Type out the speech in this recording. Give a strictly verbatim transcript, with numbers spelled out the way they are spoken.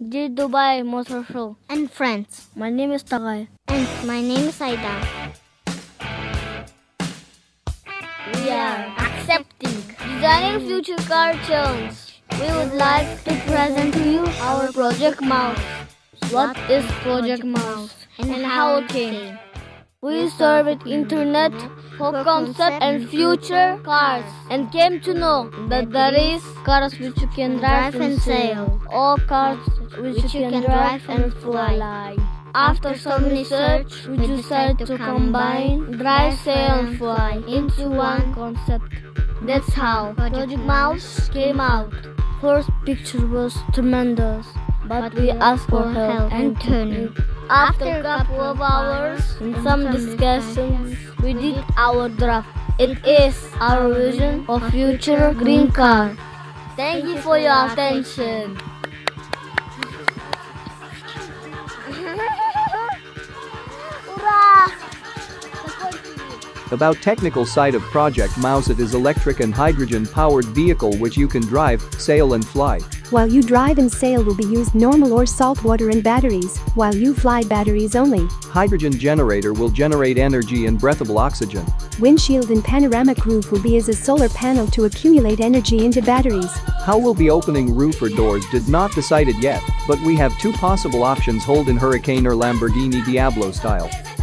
Dear Dubai Motor Show and friends. My name is Takay. And my name is Aida. We are accepting Designing Future Car Challenge. We would like to present to you our Project Mouse. What is Project Mouse and how it came? We surveyed internet for concept and future cars and came to know that there is cars which you can drive and sail, or cars which you can drive and fly. After some research, we decided to combine drive, sail and fly into one concept. That's how Project Mouse came out. First picture was tremendous, but we asked for help and turning. After a couple of hours and some discussions, we did our draft. It is our vision of future green car. Thank you for your attention. About technical side of Project Mouse, it is electric and hydrogen powered vehicle which you can drive, sail and fly. While you drive and sail will be used normal or salt water and batteries, while you fly batteries only. Hydrogen generator will generate energy and breathable oxygen. Windshield and panoramic roof will be as a solar panel to accumulate energy into batteries. How we'll be opening roof or doors did not decided yet, but we have two possible options: hold in Hurricane or Lamborghini Diablo style.